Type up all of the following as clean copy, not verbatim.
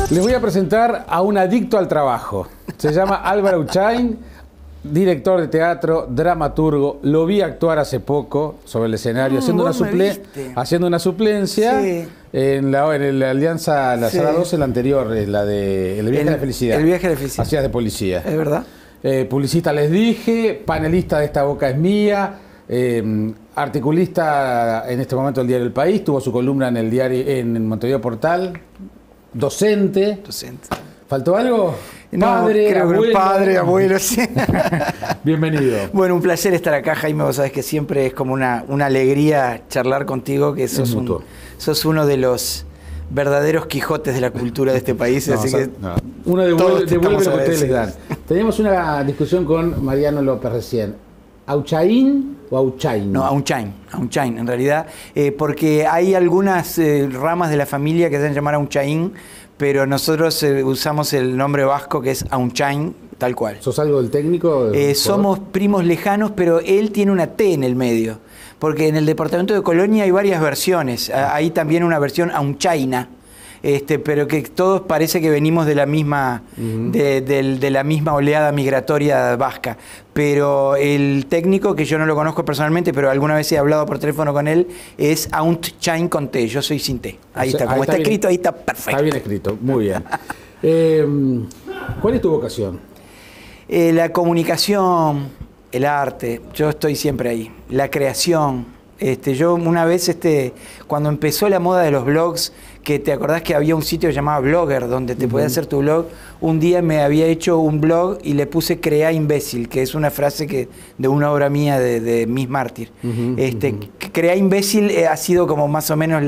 Les voy a presentar a un adicto al trabajo. Se llama Álvaro Auchain, director de teatro, dramaturgo. Lo vi actuar hace poco sobre el escenario, haciendo una suplencia en la Alianza, la sala 12, la anterior, la de El Viaje de la Felicidad. El Viaje de la Felicidad. Hacías de policía. ¿Es verdad? Publicista les dije, panelista de Esta Boca es Mía, articulista en este momento del diario El País, tuvo su columna en el diario en Montevideo Portal, docente. ¿Faltó algo? No, padre, abuelo. Padre, abuelo, sí. Bienvenido. Bueno, un placer estar acá, Jaime. Vos sabés que siempre es como una alegría charlar contigo, que sos uno de los verdaderos Quijotes de la cultura de este país. Así que uno devuelve lo que ustedes les dan. Teníamos una discusión con Mariano López recién. ¿Auchain o Auchain? No, Auchain en realidad, porque hay algunas ramas de la familia que se hacen llamar Auchain, pero nosotros usamos el nombre vasco que es Auchain, tal cual. ¿Sos algo del técnico? Somos primos lejanos, pero él tiene una T en el medio, porque en el departamento de Colonia hay varias versiones. Hay también una versión Auchaina. Pero que todos parece que venimos de la misma de la misma oleada migratoria vasca. Pero el técnico, que yo no lo conozco personalmente, pero alguna vez he hablado por teléfono con él, es Auchain con T. Yo soy sin T. Ahí está, como está escrito, ahí está perfecto. Está bien escrito, muy bien. ¿Cuál es tu vocación? La comunicación, el arte. Yo estoy siempre ahí. La creación. Yo una vez, cuando empezó la moda de los blogs, que te acordás que había un sitio llamado Blogger, donde te podías hacer tu blog, un día me había hecho un blog y le puse Crea imbécil, que es una frase de una obra mía de Miss Mártir. Crea imbécil ha sido como más o menos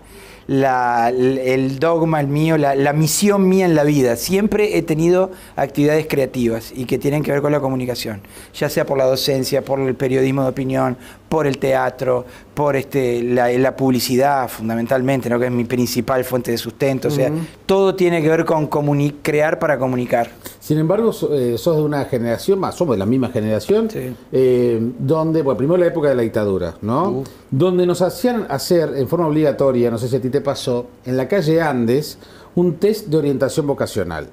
el dogma mío, la misión mía en la vida. Siempre he tenido actividades creativas y que tienen que ver con la comunicación, ya sea por la docencia, por el periodismo de opinión, por el teatro, por la publicidad fundamentalmente, ¿no? Que es mi principal fuente de sustento. O sea, todo tiene que ver con crear para comunicar. Sin embargo, sos de una generación, somos de la misma generación, donde, bueno, primero la época de la dictadura, ¿no? Donde nos hacían hacer en forma obligatoria, no sé si a ti te pasó, en la calle Andes, un test de orientación vocacional.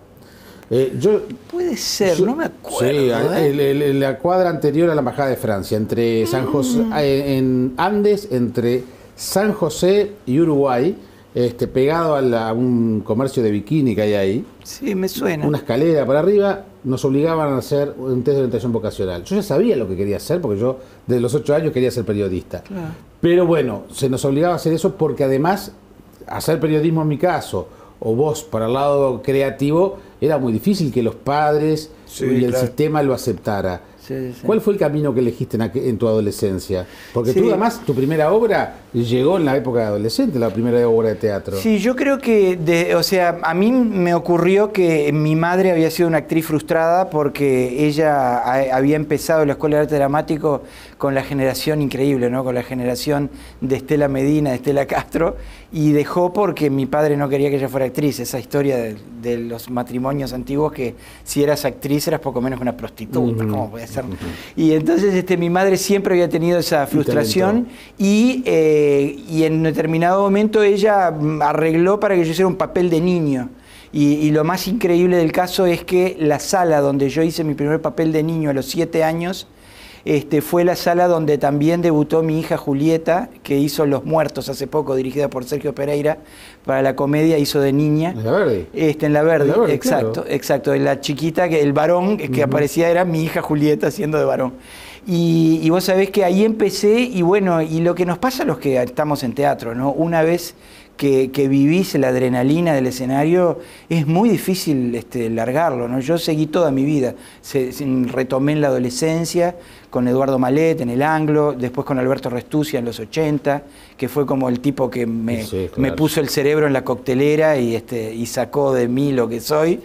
Puede ser, no me acuerdo. Sí, en la cuadra anterior a la Embajada de Francia, entre San José, en Andes, entre San José y Uruguay, pegado a un comercio de bikini que hay ahí. Sí, me suena. Una escalera para arriba, nos obligaban a hacer un test de orientación vocacional. Yo ya sabía lo que quería hacer, porque yo desde los 8 años quería ser periodista. Claro. Pero bueno, se nos obligaba a hacer eso porque además, hacer periodismo en mi caso, o vos para el lado creativo, era muy difícil que los padres y el sistema lo aceptara. ¿Cuál fue el camino que elegiste en tu adolescencia? Porque tú además, tu primera obra llegó en la época de adolescente, la primera obra de teatro. Sí, yo creo que, a mí me ocurrió que mi madre había sido una actriz frustrada porque ella había empezado la Escuela de Arte Dramático con la generación increíble, ¿no? Con la generación de Estela Medina, de Estela Castro, y dejó porque mi padre no quería que ella fuera actriz. Esa historia de los matrimonios antiguos, que si eras actriz eras poco menos que una prostituta, ¿cómo puede ser? Y entonces mi madre siempre había tenido esa frustración y en determinado momento ella arregló para que yo hiciera un papel de niño. Y lo más increíble del caso es que la sala donde yo hice mi primer papel de niño a los 7 años fue la sala donde también debutó mi hija Julieta, que hizo Los Muertos hace poco, dirigida por Sergio Pereira, para la comedia, hizo de niña. ¿En La Verde? En La Verde, exacto, claro. Exacto. La chiquita, el varón que aparecía era mi hija Julieta siendo de varón. Y vos sabés que ahí empecé, y bueno, y lo que nos pasa a los que estamos en teatro, ¿no? Una vez que vivís la adrenalina del escenario, es muy difícil largarlo, ¿no? Yo seguí toda mi vida, retomé en la adolescencia con Eduardo Malet en El Anglo, después con Alberto Restuccia en los 80, que fue como el tipo que me puso el cerebro en la coctelera y sacó de mí lo que soy.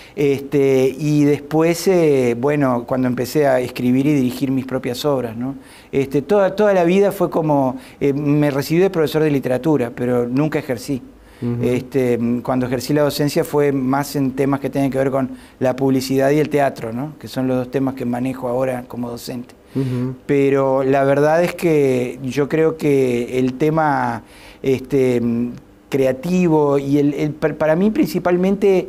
Y después, bueno, cuando empecé a escribir y dirigir mis propias obras, ¿no? Toda la vida fue como, me recibí de profesor de literatura, pero nunca ejercí. Cuando ejercí la docencia fue más en temas que tienen que ver con la publicidad y el teatro, ¿no? Que son los dos temas que manejo ahora como docente. Pero la verdad es que yo creo que el tema creativo, y para mí principalmente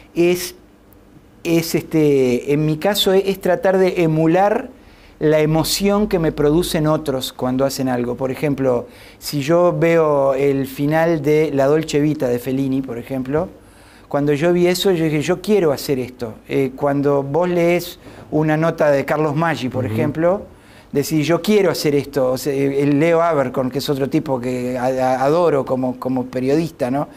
en mi caso es tratar de emular la emoción que me producen otros cuando hacen algo. Por ejemplo, si yo veo el final de La Dolce Vita de Fellini, por ejemplo, cuando yo vi eso, yo dije, yo quiero hacer esto. Cuando vos lees una nota de Carlos Maggi, por ejemplo, decís, yo quiero hacer esto. O sea, el Leo Abercorn, que es otro tipo que adoro como periodista, ¿no?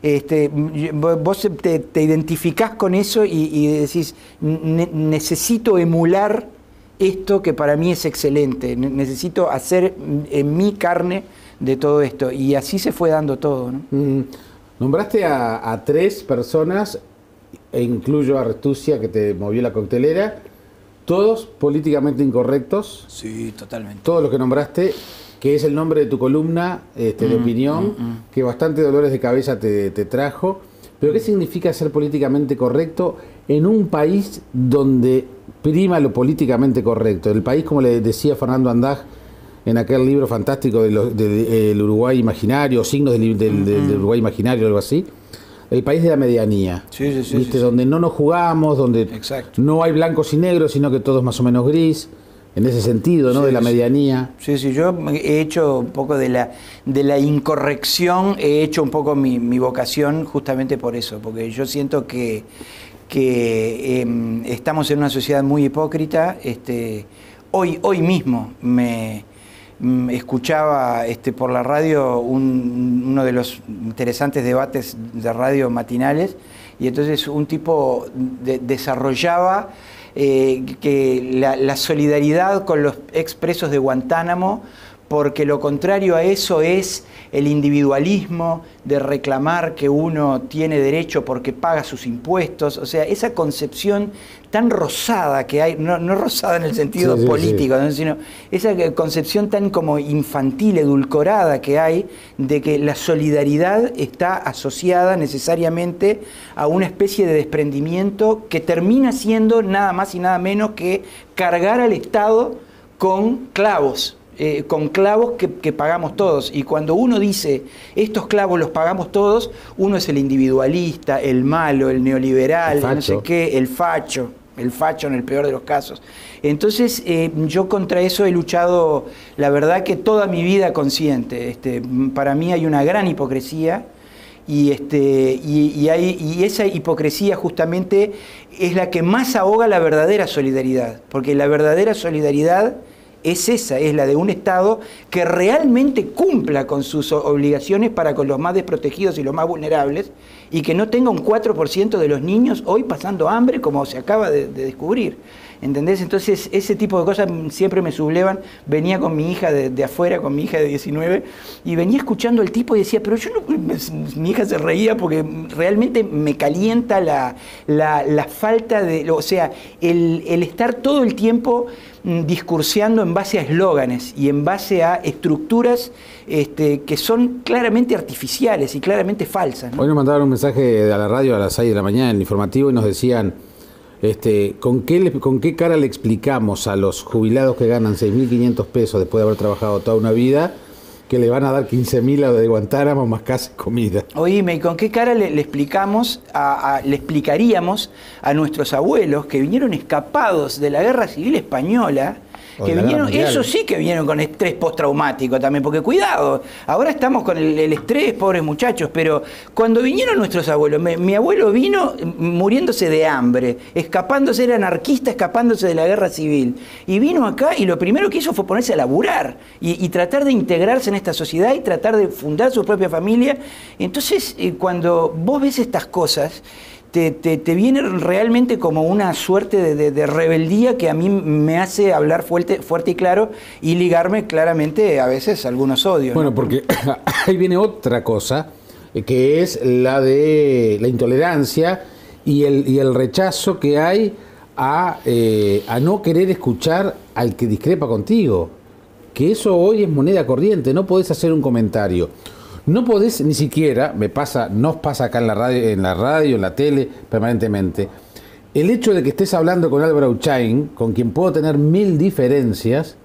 Vos te identificás con eso y decís, necesito emular esto que para mí es excelente, necesito hacer en mi carne de todo esto, y así se fue dando todo, ¿no? Nombraste a 3 personas, e incluyo a Restuccia, que te movió la coctelera, todos políticamente incorrectos. Sí, totalmente. Todos los que nombraste, que es el nombre de tu columna de opinión, que bastante dolores de cabeza te trajo. Pero ¿qué significa ser políticamente correcto en un país donde prima lo políticamente correcto? El país, como le decía Fernando Andaj en aquel libro fantástico del Uruguay Imaginario, Signos del Uruguay Imaginario, algo así, el país de la medianía, ¿viste? Donde no nos jugamos, donde no hay blancos y negros, sino que todo es más o menos gris. En ese sentido, ¿no? De la medianía. Sí, yo he hecho un poco de la incorrección, he hecho un poco mi vocación justamente por eso, porque yo siento que estamos en una sociedad muy hipócrita. Hoy mismo me escuchaba por la radio uno de los interesantes debates de radio matinales, y entonces un tipo desarrollaba que la solidaridad con los expresos de Guantánamo, porque lo contrario a eso es el individualismo de reclamar que uno tiene derecho porque paga sus impuestos. O sea, esa concepción tan rosada que hay, no rosada en el sentido político, ¿no? Sino esa concepción tan como infantil, edulcorada que hay, de que la solidaridad está asociada necesariamente a una especie de desprendimiento que termina siendo nada más y nada menos que cargar al Estado con clavos. Que pagamos todos. Y cuando uno dice, estos clavos los pagamos todos, uno es el individualista, el malo, el neoliberal, no sé qué, el facho en el peor de los casos. Entonces, yo contra eso he luchado, la verdad que toda mi vida consciente. Para mí hay una gran hipocresía, y esa hipocresía justamente es la que más ahoga la verdadera solidaridad, porque la verdadera solidaridad es esa, es la de un Estado que realmente cumpla con sus obligaciones para con los más desprotegidos y los más vulnerables, y que no tenga un 4% de los niños hoy pasando hambre, como se acaba de descubrir. ¿Entendés? Entonces, ese tipo de cosas siempre me sublevan. Venía con mi hija de afuera, con mi hija de 19, y venía escuchando al tipo y decía, pero yo no... Mi hija se reía porque realmente me calienta la falta de... O sea, el estar todo el tiempo discurseando en base a eslóganes y en base a estructuras que son claramente artificiales y claramente falsas, ¿no? Hoy nos mandaron un mensaje a la radio a las 6 de la mañana en el informativo y nos decían... ¿con qué cara le explicamos a los jubilados que ganan 6.500 pesos después de haber trabajado toda una vida que le van a dar 15.000 de Guantánamo más casa y comida? Oíme, ¿y con qué cara le explicaríamos a nuestros abuelos que vinieron escapados de la Guerra Civil Española? Que vinieron, eso sí que vinieron con estrés postraumático también, porque cuidado, ahora estamos con el estrés, pobres muchachos, pero cuando vinieron nuestros abuelos, mi abuelo vino muriéndose de hambre, escapándose, era anarquista, escapándose de la guerra civil, y vino acá y lo primero que hizo fue ponerse a laburar y tratar de integrarse en esta sociedad y tratar de fundar su propia familia. Entonces, cuando vos ves estas cosas, te viene realmente como una suerte de rebeldía que a mí me hace hablar fuerte y claro y ligarme claramente a veces a algunos odios. Bueno, ¿no? Porque ahí viene otra cosa, que es la de la intolerancia y el rechazo que hay a no querer escuchar al que discrepa contigo. Que eso hoy es moneda corriente, no podés hacer un comentario. No podés ni siquiera, nos pasa acá en la radio, en la tele, permanentemente. El hecho de que estés hablando con Álvaro Uchain, con quien puedo tener 1000 diferencias,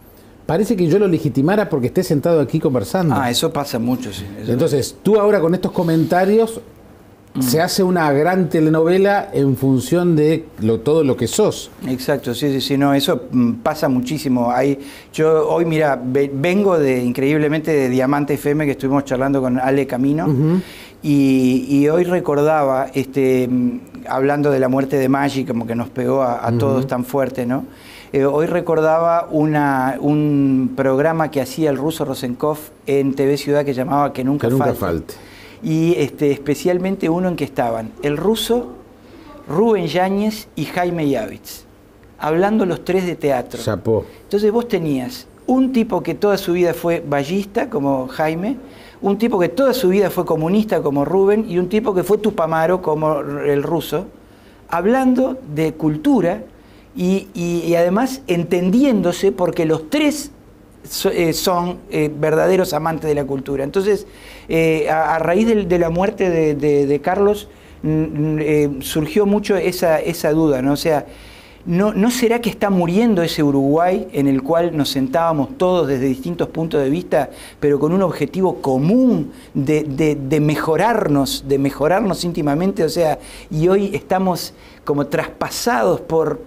parece que yo lo legitimara porque esté sentado aquí conversando. Eso pasa mucho, sí. Entonces, tú ahora con estos comentarios se hace una gran telenovela en función de todo lo que sos. Exacto, sí, no, eso pasa muchísimo. Yo hoy, mira, vengo increíblemente de Diamante FM, que estuvimos charlando con Ale Camino, y hoy recordaba, hablando de la muerte de Maggi, como que nos pegó a todos tan fuerte, ¿no? Hoy recordaba un programa que hacía el ruso Rosenkopf en TV Ciudad que llamaba Que Nunca Falte. Y especialmente uno en que estaban el ruso, Rubén Yáñez y Jaime Yavitz, hablando los tres de teatro. Chapó. Entonces vos tenías un tipo que toda su vida fue ballista, como Jaime, un tipo que toda su vida fue comunista, como Rubén, y un tipo que fue tupamaro, como el ruso, hablando de cultura y además entendiéndose, porque los tres son verdaderos amantes de la cultura. Entonces, a raíz de la muerte de Carlos, surgió mucho esa duda, ¿no? O sea, ¿no será que está muriendo ese Uruguay en el cual nos sentábamos todos desde distintos puntos de vista, pero con un objetivo común de mejorarnos íntimamente? O sea, y hoy estamos como traspasados por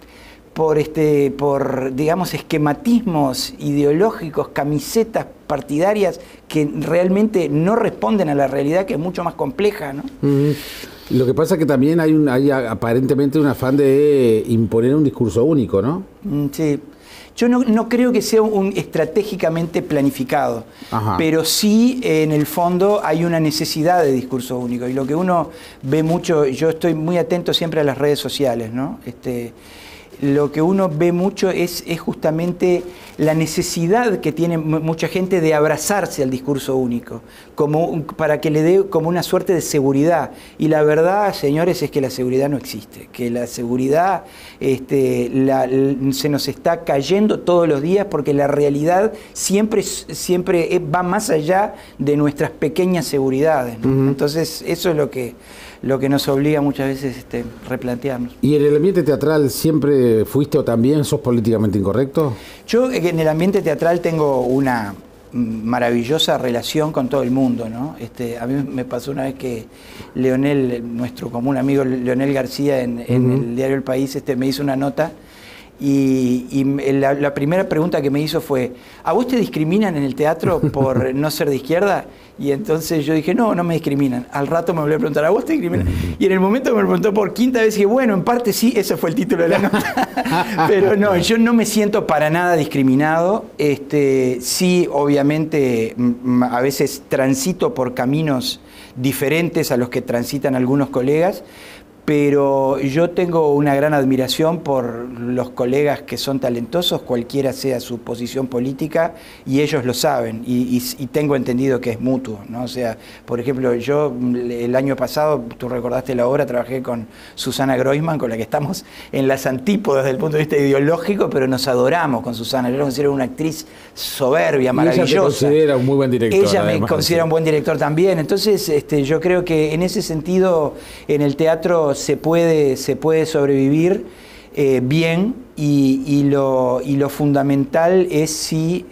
digamos, esquematismos ideológicos, camisetas partidarias que realmente no responden a la realidad, que es mucho más compleja, ¿no? Lo que pasa es que también hay aparentemente un afán de imponer un discurso único, ¿no? Sí. Yo no creo que sea estratégicamente planificado, pero sí, en el fondo, hay una necesidad de discurso único. Y lo que uno ve mucho, yo estoy muy atento siempre a las redes sociales, ¿no? Lo que uno ve mucho es justamente la necesidad que tiene mucha gente de abrazarse al discurso único, para que le dé como una suerte de seguridad. Y la verdad, señores, es que la seguridad no existe, que la seguridad se nos está cayendo todos los días, porque la realidad siempre va más allá de nuestras pequeñas seguridades, ¿no? Entonces, eso es lo que nos obliga muchas veces replantearnos. ¿Y en el ambiente teatral siempre fuiste o también sos políticamente incorrecto? Yo en el ambiente teatral tengo una maravillosa relación con todo el mundo, ¿no? A mí me pasó una vez que Leonel, nuestro común amigo Leonel García, en el diario El País, me hizo una nota. Y la primera pregunta que me hizo fue: ¿a vos te discriminan en el teatro por no ser de izquierda? Y entonces yo dije, no me discriminan. Al rato me volvió a preguntar, ¿a vos te discriminan? Y en el momento que me lo preguntó por quinta vez, dije, bueno, en parte sí, ese fue el título de la nota. Pero no, yo no me siento para nada discriminado. Sí, obviamente, a veces transito por caminos diferentes a los que transitan algunos colegas, pero yo tengo una gran admiración por los colegas que son talentosos, cualquiera sea su posición política, y ellos lo saben, y tengo entendido que es mutuo, ¿no? O sea, por ejemplo, yo el año pasado, tú recordaste la obra, trabajé con Susana Groisman, con la que estamos en las antípodas desde el punto de vista ideológico, pero nos adoramos con Susana. Yo la considero una actriz soberbia, maravillosa. Ella te considera un muy buen director. Ella me considera un buen director también. Entonces, yo creo que en ese sentido, en el teatro se puede sobrevivir bien, y lo fundamental es si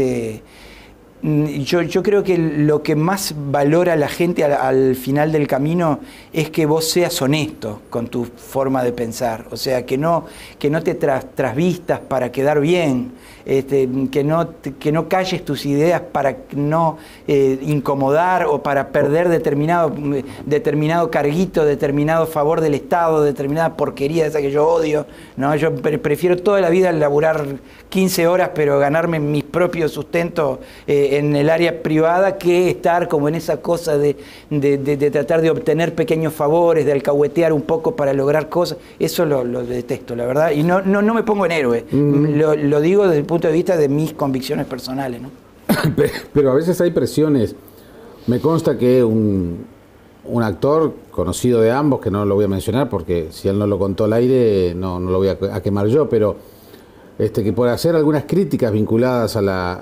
yo creo que lo que más valora la gente al final del camino es que vos seas honesto con tu forma de pensar, o sea, que no te trasvistas para quedar bien, que no calles tus ideas para no incomodar o para perder determinado carguito, determinado favor del Estado, determinada porquería esa que yo odio, ¿no? Yo prefiero toda la vida laburar 15 horas pero ganarme mis propios sustentos en el área privada, que estar como en esa cosa de tratar de obtener pequeños favores, de alcahuetear un poco para lograr cosas. Eso lo detesto, la verdad, y no me pongo en héroe. Lo digo desde el punto de vista de mis convicciones personales, ¿no? Pero a veces hay presiones. Me consta que un actor conocido de ambos, que no lo voy a mencionar porque si él no lo contó al aire no lo voy a quemar yo, pero que por hacer algunas críticas vinculadas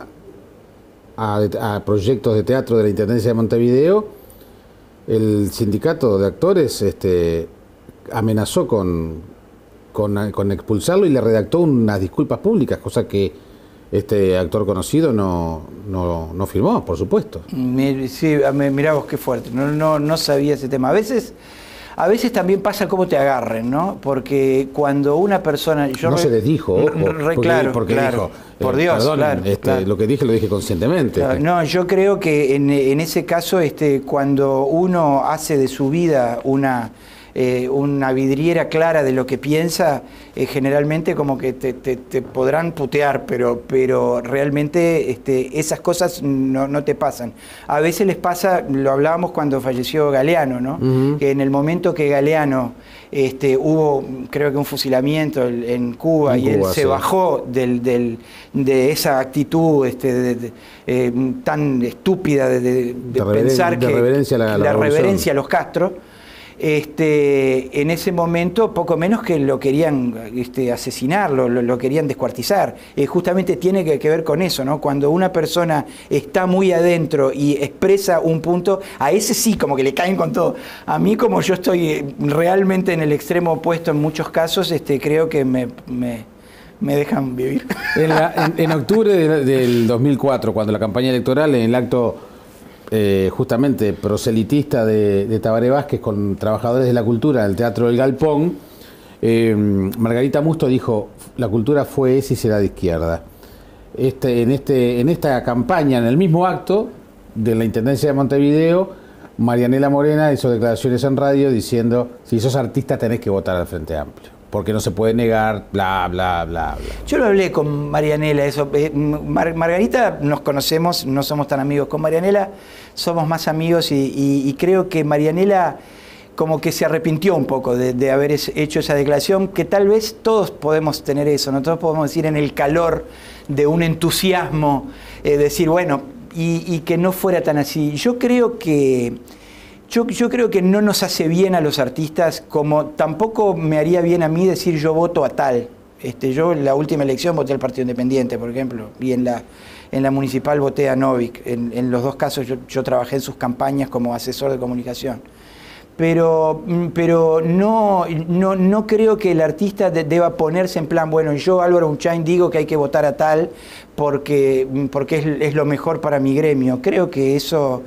a proyectos de teatro de la Intendencia de Montevideo, el sindicato de actores amenazó con expulsarlo y le redactó unas disculpas públicas, cosa que este actor conocido no firmó, por supuesto. Sí, mirá vos qué fuerte, no sabía ese tema. A veces también pasa cómo te agarren, ¿no? Porque cuando una persona... No se les dijo, claro, porque dijo, por Dios, perdón, claro. Lo que dije lo dije conscientemente. Claro, no, yo creo que en ese caso, cuando uno hace de su vida una vidriera clara de lo que piensa, generalmente como que te podrán putear, pero realmente esas cosas no te pasan. A veces les pasa, lo hablábamos cuando falleció Galeano, ¿no? Que en el momento que Galeano hubo, creo que un fusilamiento en Cuba, y él se bajó de esa actitud tan estúpida de pensar que la reverencia a los Castro. En ese momento poco menos que lo querían asesinar, lo querían descuartizar. Justamente tiene que ver con eso, ¿no? Cuando una persona está muy adentro y expresa un punto, a ese sí como que le caen con todo. A mí, como yo estoy realmente en el extremo opuesto en muchos casos, creo que me dejan vivir. En octubre del 2004, cuando la campaña electoral, en el acto justamente proselitista de Tabaré Vázquez con trabajadores de la cultura del Teatro del Galpón, Margarita Musto dijo: la cultura fue, es y será de izquierda. En esta campaña, en el mismo acto de la Intendencia de Montevideo, Marianela Morena hizo declaraciones en radio diciendo: si sos artista tenés que votar al Frente Amplio, porque no se puede negar, bla, bla, bla, bla. Yo lo hablé con Marianela, eso. Margarita nos conocemos, no somos tan amigos. Con Marianela somos más amigos y creo que Marianela como que se arrepintió un poco de haber hecho esa declaración, que tal vez todos podemos tener eso, ¿no? Todos podemos decir en el calor de un entusiasmo, decir, bueno, y que no fuera tan así. Yo creo que no nos hace bien a los artistas, como tampoco me haría bien a mí decir yo voto a tal. Yo en la última elección voté al Partido Independiente, por ejemplo, y en la municipal voté a Novik. En los dos casos yo trabajé en sus campañas como asesor de comunicación. Pero no creo que el artista deba ponerse en plan, bueno, yo, Álvaro Unchain, digo que hay que votar a tal porque es lo mejor para mi gremio. Creo que eso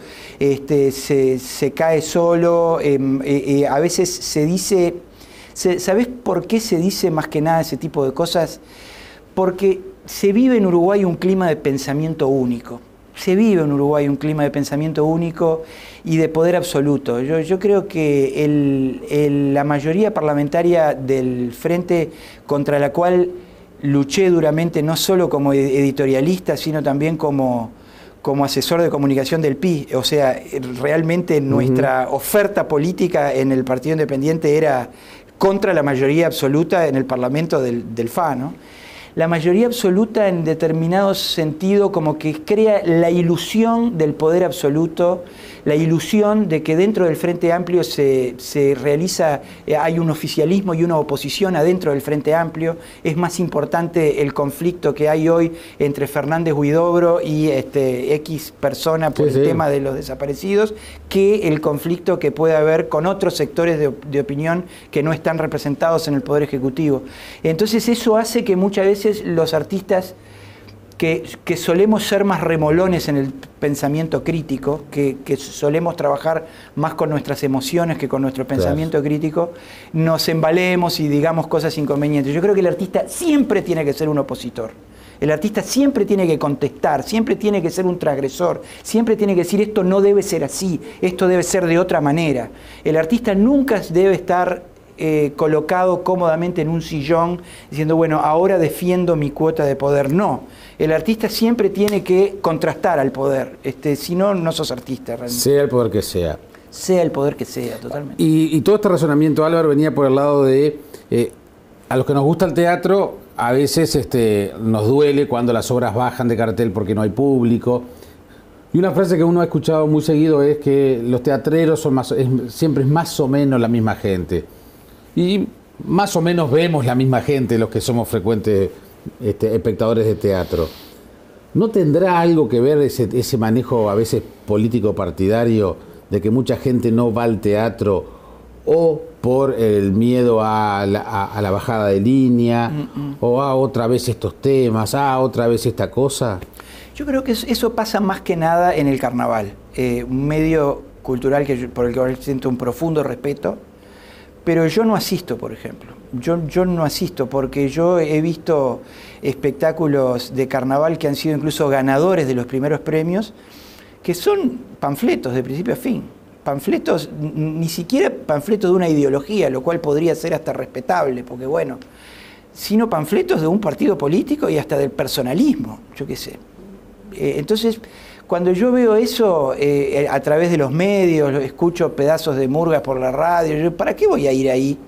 se cae solo. A veces se dice... ¿Sabés por qué se dice más que nada ese tipo de cosas? Porque se vive en Uruguay un clima de pensamiento único. Se vive en Uruguay un clima de pensamiento único y de poder absoluto. Yo creo que la mayoría parlamentaria del Frente, contra la cual luché duramente, no solo como editorialista, sino también como asesor de comunicación del PI, o sea, realmente nuestra oferta política en el Partido Independiente era contra la mayoría absoluta en el Parlamento del FA, ¿no? La mayoría absoluta en determinado sentido como que crea la ilusión del poder absoluto, la ilusión de que dentro del Frente Amplio se realiza, hay un oficialismo y una oposición adentro del Frente Amplio. Es más importante el conflicto que hay hoy entre Fernández Huidobro y X persona por el tema de los desaparecidos, que el conflicto que puede haber con otros sectores de opinión que no están representados en el Poder Ejecutivo. Entonces eso hace que muchas veces los artistas que solemos ser más remolones en el pensamiento crítico, que solemos trabajar más con nuestras emociones que con nuestro pensamiento crítico, nos embalemos y digamos cosas inconvenientes. Yo creo que el artista siempre tiene que ser un opositor. El artista siempre tiene que contestar, siempre tiene que ser un transgresor, siempre tiene que decir esto no debe ser así, esto debe ser de otra manera. El artista nunca debe estar colocado cómodamente en un sillón diciendo, bueno, ahora defiendo mi cuota de poder. No, el artista siempre tiene que contrastar al poder, si no, no sos artista realmente. Sea el poder que sea. Sea el poder que sea, totalmente. Y todo este razonamiento, Álvaro, venía por el lado de, a los que nos gusta el teatro, a veces nos duele cuando las obras bajan de cartel porque no hay público. Y una frase que uno ha escuchado muy seguido es que los teatreros siempre es más o menos la misma gente. Y más o menos vemos la misma gente los que somos frecuentes espectadores de teatro. ¿No tendrá algo que ver ese manejo a veces político partidario de que mucha gente no va al teatro o por el miedo a la bajada de línea, o otra vez estos temas, otra vez esta cosa? Yo creo que eso pasa más que nada en el carnaval, un medio cultural por el que siento un profundo respeto, pero yo no asisto, por ejemplo. Yo no asisto porque yo he visto espectáculos de carnaval que han sido incluso ganadores de los primeros premios, que son panfletos de principio a fin. Panfletos, ni siquiera panfletos de una ideología, lo cual podría ser hasta respetable, porque bueno, sino panfletos de un partido político y hasta del personalismo, yo qué sé. Entonces, cuando yo veo eso a través de los medios, escucho pedazos de murgas por la radio, yo, ¿para qué voy a ir ahí?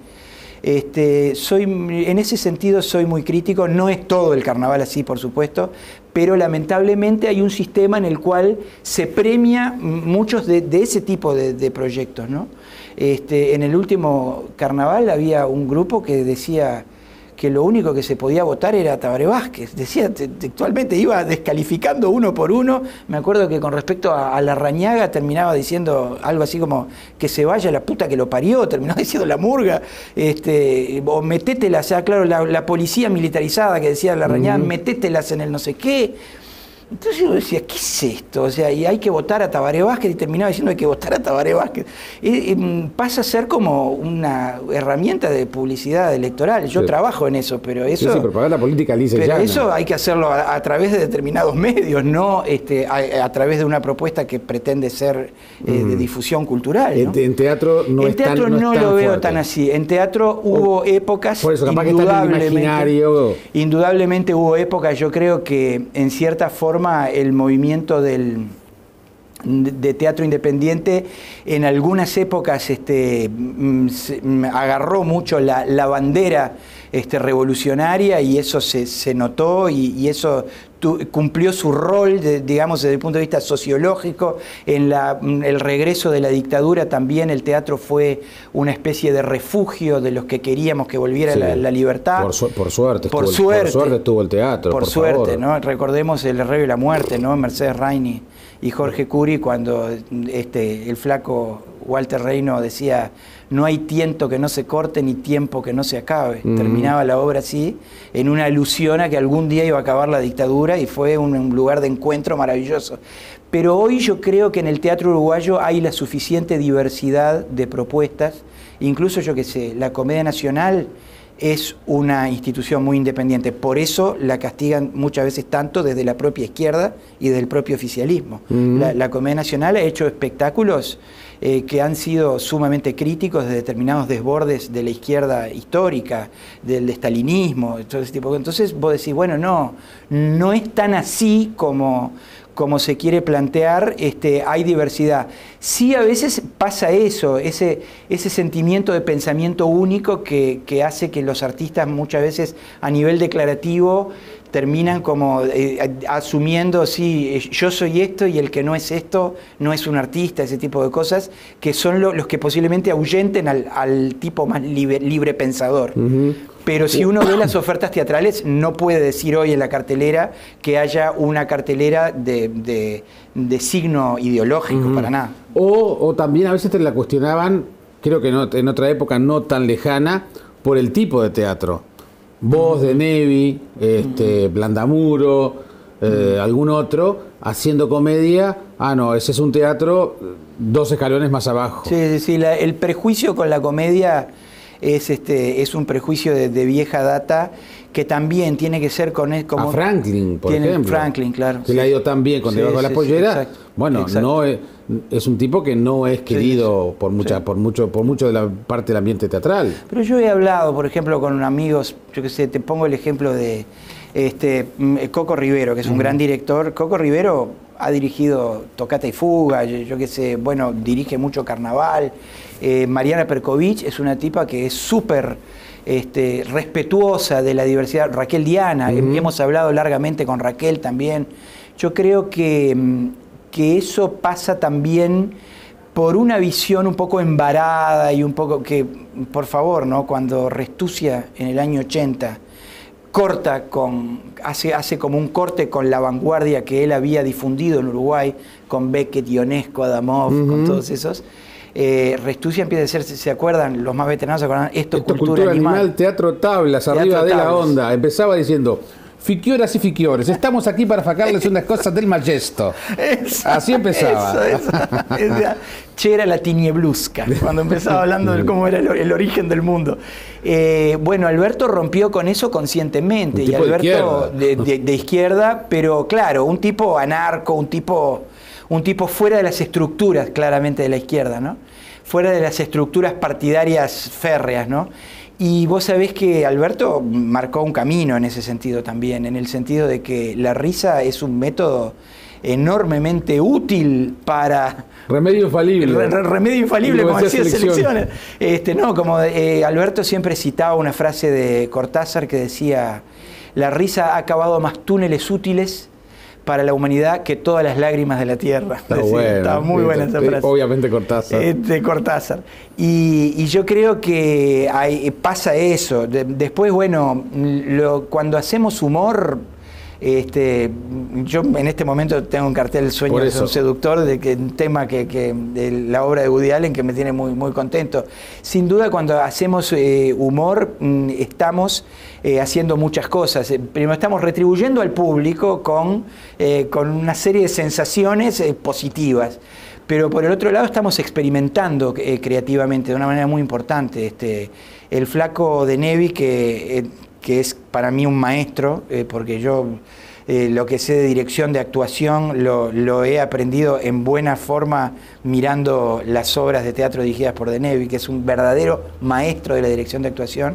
En ese sentido soy muy crítico, no es todo el carnaval así, por supuesto, pero lamentablemente hay un sistema en el cual se premia muchos de ese tipo de proyectos, ¿no? En el último carnaval había un grupo que decía que lo único que se podía votar era Tabaré Vázquez. Decía, textualmente iba descalificando uno por uno. Me acuerdo que con respecto a Larrañaga terminaba diciendo algo así como que se vaya la puta que lo parió, terminaba diciendo la murga, o metételas, claro, la policía militarizada que decía Larrañaga, metételas en el no sé qué. Entonces yo decía, ¿qué es esto? O sea, y hay que votar a Tabaré Vázquez, y terminaba diciendo hay que votar a Tabaré Vázquez. Pasa a ser como una herramienta de publicidad electoral. Yo trabajo en eso, pero eso... Sí, propaganda política lisa y pero llana. eso hay que hacerlo a través de determinados medios, no a través de una propuesta que pretende ser de difusión cultural, ¿no? En teatro no es tan fuerte. En teatro no lo veo tan así. En teatro hubo épocas, por eso, capaz que está en el imaginario. Indudablemente hubo épocas, yo creo que en cierta forma el movimiento de teatro independiente en algunas épocas agarró mucho la bandera revolucionaria, y eso se notó, y eso cumplió su rol, digamos, desde el punto de vista sociológico. En el regreso de la dictadura también el teatro fue una especie de refugio de los que queríamos que volviera la libertad. Por suerte estuvo el teatro. Por suerte, ¿no? Recordemos El Herrero y la Muerte, ¿no? Mercedes Rainy y Jorge Curi, cuando el flaco Walter Reino decía: no hay tiento que no se corte ni tiempo que no se acabe. Terminaba la obra así, en una alusión a que algún día iba a acabar la dictadura, y fue un lugar de encuentro maravilloso. Pero hoy yo creo que en el teatro uruguayo hay la suficiente diversidad de propuestas, incluso yo que sé, la Comedia Nacional es una institución muy independiente, por eso la castigan muchas veces tanto desde la propia izquierda y del propio oficialismo. La Comedia Nacional ha hecho espectáculos que han sido sumamente críticos de determinados desbordes de la izquierda histórica, del estalinismo, todo ese tipo. Entonces vos decís, bueno, no es tan así como se quiere plantear, hay diversidad. Sí, a veces pasa eso, ese sentimiento de pensamiento único que hace que los artistas muchas veces a nivel declarativo terminan como asumiendo, sí, yo soy esto y el que no es esto no es un artista, ese tipo de cosas, que son los que posiblemente ahuyenten al tipo más libre pensador. Pero si uno ve las ofertas teatrales, no puede decir hoy en la cartelera que haya una cartelera de signo ideológico, para nada. O también a veces te la cuestionaban, creo que no, en otra época no tan lejana, por el tipo de teatro. Vos, de Nevi, Blandamuro, algún otro, haciendo comedia. No, ese es un teatro 2 escalones más abajo. Sí, el prejuicio con la comedia es un prejuicio de vieja data, que también tiene que ser como a Franklin, por ejemplo. Franklin, claro. Que le ha ido tan bien con Debajo de la Pollera. Exacto, bueno, exacto. No es un tipo que no es querido por mucho de la parte del ambiente teatral. Pero yo he hablado, por ejemplo, con amigos, yo que sé, te pongo el ejemplo de Coco Rivero, que es un gran director. Coco Rivero ha dirigido Tocata y Fuga, yo que sé, bueno, dirige mucho carnaval. Mariana Perkovich es una tipa que es súper respetuosa de la diversidad. Raquel Diana, hemos hablado largamente con Raquel también. Yo creo que eso pasa también por una visión un poco embarada y un poco que, por favor, ¿no? Cuando Restucia en el año 80 hace como un corte con la vanguardia que él había difundido en Uruguay, con Beckett, Ionesco, Adamov, con todos esos, Restucia empieza a ser, ¿se acuerdan? Los más veteranos se acuerdan, esto cultura animal, teatro tablas, teatro arriba tablas. De la onda. Empezaba diciendo... Fiquioras y fiquiores, estamos aquí para sacarles unas cosas del Majesto. Así empezaba. Eso. Che, era la tinieblusca, cuando empezaba hablando de cómo era el origen del mundo. Bueno, Alberto rompió con eso conscientemente. Y Alberto de izquierda, pero claro, un tipo anarco, un tipo fuera de las estructuras claramente de la izquierda, ¿no? Fuera de las estructuras partidarias férreas, ¿no? Y vos sabés que Alberto marcó un camino en ese sentido también, en el sentido de que la risa es un método enormemente útil para... Remedio infalible. Remedio infalible, como decía Selecciones. Alberto siempre citaba una frase de Cortázar que decía: la risa ha acabado más túneles útiles para la humanidad que todas las lágrimas de la tierra. Estaba muy buena esa frase. Obviamente Cortázar. De Cortázar. Y yo creo que pasa eso. Después, bueno, cuando hacemos humor, yo en este momento tengo un cartel Sueño de un seductor, un tema de la obra de Woody Allen que me tiene muy, muy contento. Sin duda, cuando hacemos humor, estamos haciendo muchas cosas. Primero, estamos retribuyendo al público con una serie de sensaciones positivas. Pero por el otro lado estamos experimentando creativamente de una manera muy importante. El Flaco de Nevi, que es para mí un maestro, porque yo lo que sé de dirección de actuación lo he aprendido en buena forma mirando las obras de teatro dirigidas por De Nevi, que es un verdadero maestro de la dirección de actuación.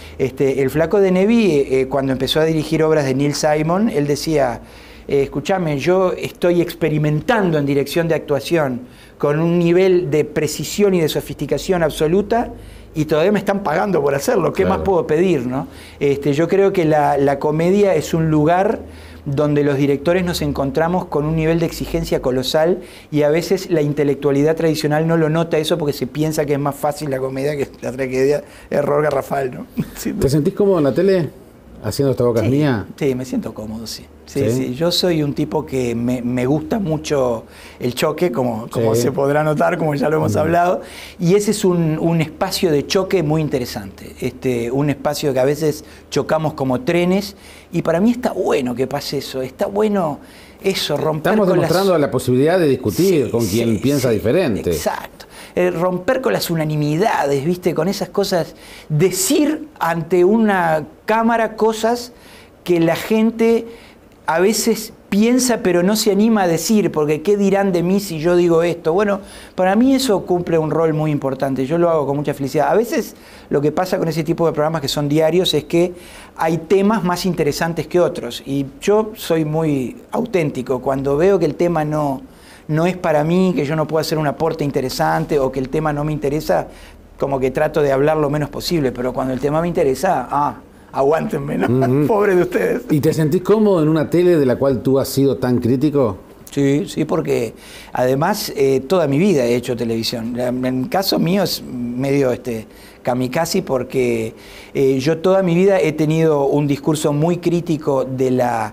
El Flaco de Nevi, cuando empezó a dirigir obras de Neil Simon, él decía: escúchame, yo estoy experimentando en dirección de actuación con un nivel de precisión y de sofisticación absoluta y todavía me están pagando por hacerlo. ¿Qué más puedo pedir, no? Yo creo que la comedia es un lugar donde los directores nos encontramos con un nivel de exigencia colosal y a veces la intelectualidad tradicional no lo nota eso porque se piensa que es más fácil la comedia que la tragedia. Error garrafal, ¿no? ¿Te sentís cómodo en la tele haciendo Esta Boca Es Mía? Sí, me siento cómodo, sí. Sí. Yo soy un tipo que me gusta mucho el choque, como se podrá notar, como ya lo hemos hablado, y ese es un espacio de choque muy interesante, un espacio que a veces chocamos como trenes, y para mí está bueno que pase eso, está bueno eso, romper Estamos demostrando la posibilidad de discutir con quien piensa diferente. Exacto. Romper con las unanimidades, ¿viste? Con esas cosas, decir ante una cámara cosas que la gente a veces piensa pero no se anima a decir, porque ¿qué dirán de mí si yo digo esto? Bueno, para mí eso cumple un rol muy importante, yo lo hago con mucha felicidad. A veces lo que pasa con ese tipo de programas que son diarios es que hay temas más interesantes que otros, y yo soy muy auténtico. Cuando veo que el tema no es para mí, que yo no puedo hacer un aporte interesante o que el tema no me interesa, como que trato de hablar lo menos posible, pero cuando el tema me interesa, aguántenme, ¿no? Pobre de ustedes. ¿Y te sentís cómodo en una tele de la cual tú has sido tan crítico? Sí, porque además toda mi vida he hecho televisión. En el caso mío es medio kamikaze, porque yo toda mi vida he tenido un discurso muy crítico de la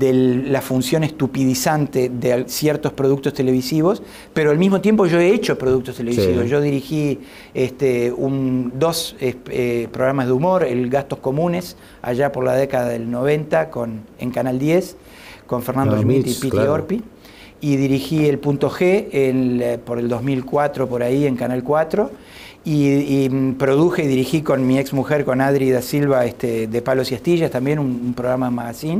función estupidizante de ciertos productos televisivos, pero al mismo tiempo yo he hecho productos televisivos. Sí. Yo dirigí dos programas de humor, el Gastos Comunes, allá por la década del 90 en Canal 10, con Fernando Schmidt y Piti Orpi. Y dirigí el Punto G por el 2004, por ahí, en Canal 4. Y produje y dirigí con mi ex mujer, con Adri da Silva, de Palos y Astillas, también un programa magazine.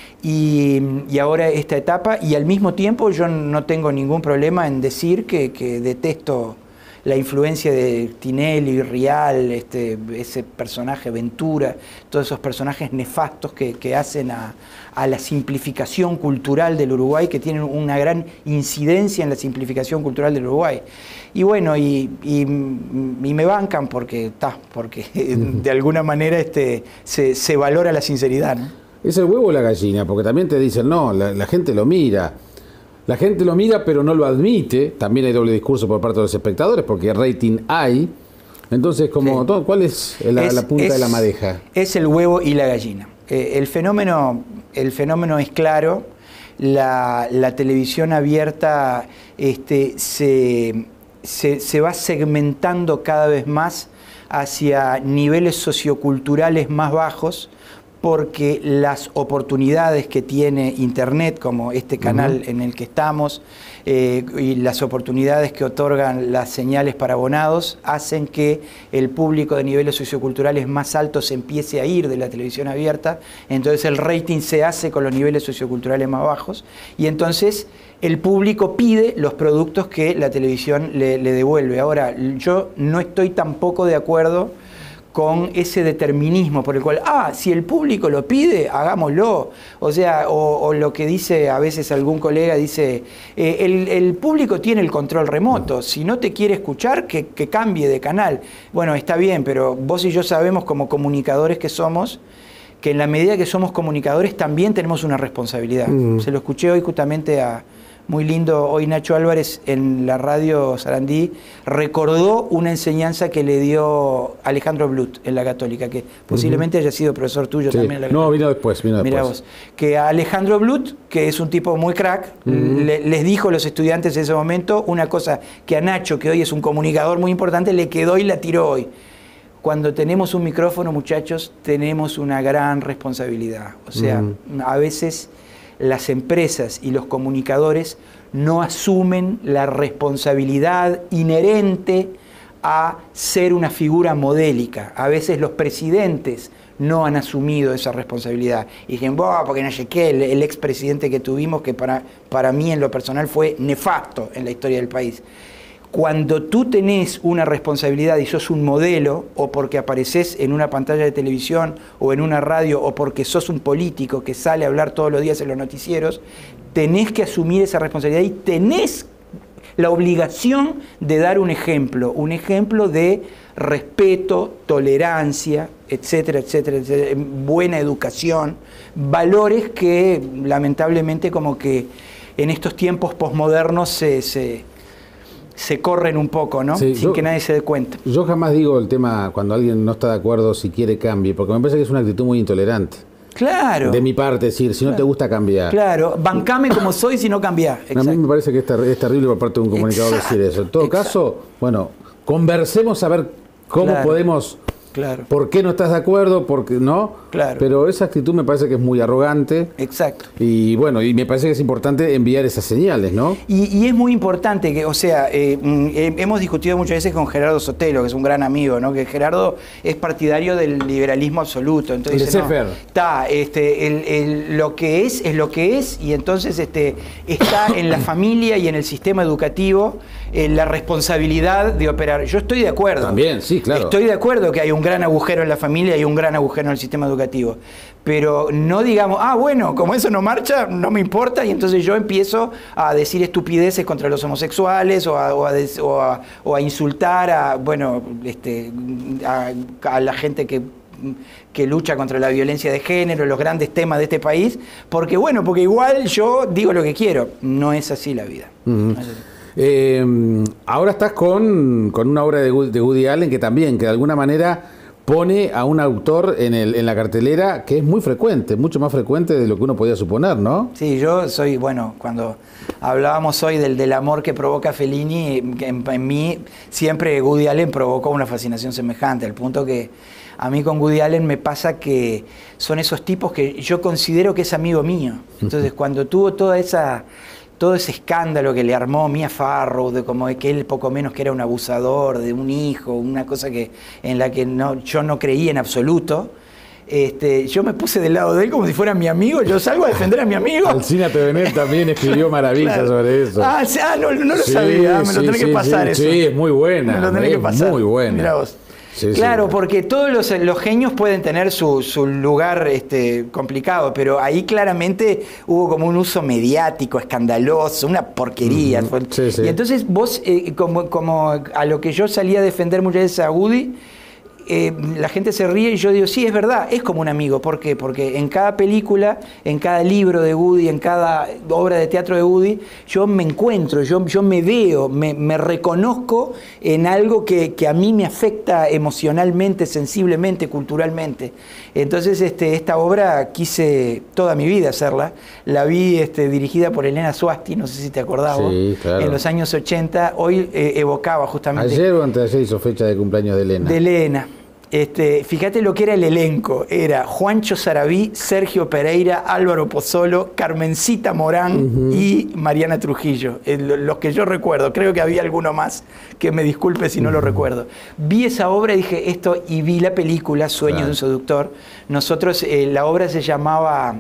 Y ahora esta etapa, y al mismo tiempo yo no tengo ningún problema en decir que detesto la influencia de Tinelli, Rial, ese personaje Ventura, todos esos personajes nefastos que hacen a la simplificación cultural del Uruguay, que tienen una gran incidencia en la simplificación cultural del Uruguay. Y bueno, y me bancan porque de alguna manera se valora la sinceridad, ¿no? ¿Es el huevo o la gallina? Porque también te dicen, no, la gente lo mira. La gente lo mira pero no lo admite. También hay doble discurso por parte de los espectadores porque rating hay. Entonces, ¿cuál es la punta de la madeja? Es el huevo y la gallina. El fenómeno es claro. La televisión abierta se se va segmentando cada vez más hacia niveles socioculturales más bajos, porque las oportunidades que tiene Internet, como este canal en el que estamos, y las oportunidades que otorgan las señales para abonados, hacen que el público de niveles socioculturales más altos empiece a ir de la televisión abierta, entonces el rating se hace con los niveles socioculturales más bajos, y entonces el público pide los productos que la televisión le devuelve. Ahora, yo no estoy tampoco de acuerdo con ese determinismo por el cual, si el público lo pide, hagámoslo. O sea, o lo que dice a veces algún colega, dice, el público tiene el control remoto, si no te quiere escuchar, que cambie de canal. Bueno, está bien, pero vos y yo sabemos como comunicadores que somos, que en la medida que somos comunicadores también tenemos una responsabilidad. Se lo escuché hoy justamente muy lindo, hoy Nacho Álvarez en la radio Sarandí recordó una enseñanza que le dio Alejandro Blut en la Católica, que posiblemente haya sido profesor tuyo también en la Católica. No, vino después. Mirá vos, que a Alejandro Blut, que es un tipo muy crack, les dijo a los estudiantes en ese momento una cosa que a Nacho, que hoy es un comunicador muy importante, le quedó y la tiró hoy. Cuando tenemos un micrófono, muchachos, tenemos una gran responsabilidad. O sea, a veces las empresas y los comunicadores no asumen la responsabilidad inherente a ser una figura modélica. A veces los presidentes no han asumido esa responsabilidad. Y dicen, porque no sé qué, el expresidente que tuvimos, que para mí en lo personal fue nefasto en la historia del país. Cuando tú tenés una responsabilidad y sos un modelo, o porque apareces en una pantalla de televisión o en una radio, o porque sos un político que sale a hablar todos los días en los noticieros, tenés que asumir esa responsabilidad y tenés la obligación de dar un ejemplo de respeto, tolerancia, etcétera, etcétera, etcétera, buena educación, valores que lamentablemente como que en estos tiempos posmodernos se corren un poco, ¿no? Sí, sin que nadie se dé cuenta. Yo jamás digo el tema cuando alguien no está de acuerdo si quiere cambie, porque me parece que es una actitud muy intolerante. Claro. De mi parte, decir, si no te gusta cambiar. Claro, bancame como soy si no cambiás. A mí me parece que es terrible por parte de un comunicador decir eso. En todo caso, bueno, conversemos a ver cómo podemos... Claro. ¿Por qué no estás de acuerdo? ¿Por qué no? Claro. Pero esa actitud me parece que es muy arrogante. Exacto. Y bueno, y me parece que es importante enviar esas señales, ¿no? Y es muy importante que, o sea, hemos discutido muchas veces con Gerardo Sotelo, que es un gran amigo, ¿no? Que Gerardo es partidario del liberalismo absoluto. Entonces, dice, lo que es lo que es, y entonces está en la familia y en el sistema educativo la responsabilidad de operar. Yo estoy de acuerdo. También, sí, claro. Estoy de acuerdo que hay un gran agujero en la familia y un gran agujero en el sistema educativo. Pero no digamos, bueno, como eso no marcha, no me importa, y entonces yo empiezo a decir estupideces contra los homosexuales o a insultar a la gente que lucha contra la violencia de género, los grandes temas de este país, porque igual yo digo lo que quiero. No es así la vida. No es así. Ahora estás con una obra de Woody Allen que de alguna manera pone a un autor en la cartelera que es muy frecuente, mucho más frecuente de lo que uno podía suponer, ¿no? Sí, yo soy, cuando hablábamos hoy del amor que provoca Fellini, en mí siempre Woody Allen provocó una fascinación semejante, al punto que a mí con Woody Allen me pasa que son esos tipos que yo considero que es amigo mío. Entonces, cuando tuvo todo ese escándalo que le armó Mia Farrow, de como que él poco menos que era un abusador de un hijo, una cosa en la que yo no creía en absoluto, yo me puse del lado de él como si fuera mi amigo, yo salgo a defender a mi amigo. Alcina Pevenet también escribió maravillas sobre eso. No lo sabía, me lo tenés que pasar eso. Sí, es muy buena. Me lo tenés que pasar. Muy buena. Mirá vos. Sí, claro, porque todos los genios pueden tener su lugar complicado, pero ahí claramente hubo como un uso mediático, escandaloso, una porquería. Sí. Y entonces vos, como a lo que yo salía a defender muchas veces a Woody, la gente se ríe y yo digo, sí, es verdad, es como un amigo. ¿Por qué? Porque en cada película, en cada libro de Woody, en cada obra de teatro de Woody, yo me encuentro, yo me veo, me reconozco en algo que a mí me afecta emocionalmente, sensiblemente, culturalmente. Entonces esta obra quise toda mi vida hacerla. La vi dirigida por Elena Suasti, no sé si te acordás vos, sí, claro. En los años 80. Hoy evocaba justamente... Ayer o antes de ayer hizo fecha de cumpleaños de Elena. De Elena. Fíjate lo que era el elenco. Era Juancho Sarabí, Sergio Pereira, Álvaro Pozzolo, Carmencita Morán y Mariana Trujillo. Los que yo recuerdo. Creo que había alguno más, que me disculpe si no lo recuerdo. Vi esa obra y dije esto, y vi la película Sueños de un seductor. Nosotros, la obra se llamaba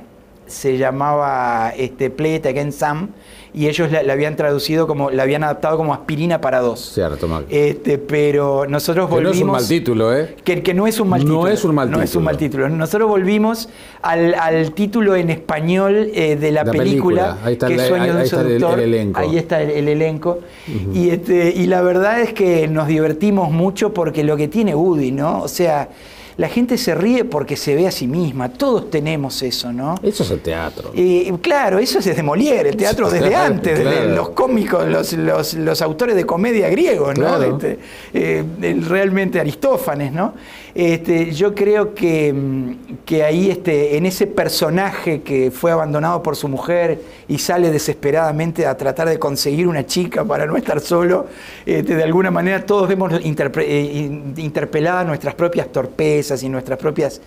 Play It Again Sam, y ellos la habían traducido como, la habían adaptado como Aspirina para dos. Cierto, Mac. Pero nosotros volvimos... Que no es un mal título, ¿eh? Que no es un mal título. No es un mal título. No es un mal título. Nosotros volvimos al título en español de la película. Ahí está, que es Sueños de un seductor. el elenco. Ahí está el elenco. Y la verdad es que nos divertimos mucho porque lo que tiene Woody, ¿no? O sea... La gente se ríe porque se ve a sí misma. Todos tenemos eso, ¿no? Eso es el teatro. Claro, eso es desde Molière, el teatro desde antes, desde los cómicos, los autores de comedia griegos, ¿no? Claro. Realmente Aristófanes, ¿no? Yo creo que ahí, en ese personaje que fue abandonado por su mujer y sale desesperadamente a tratar de conseguir una chica para no estar solo, de alguna manera todos vemos interpeladas nuestras propias torpezas y nuestras propias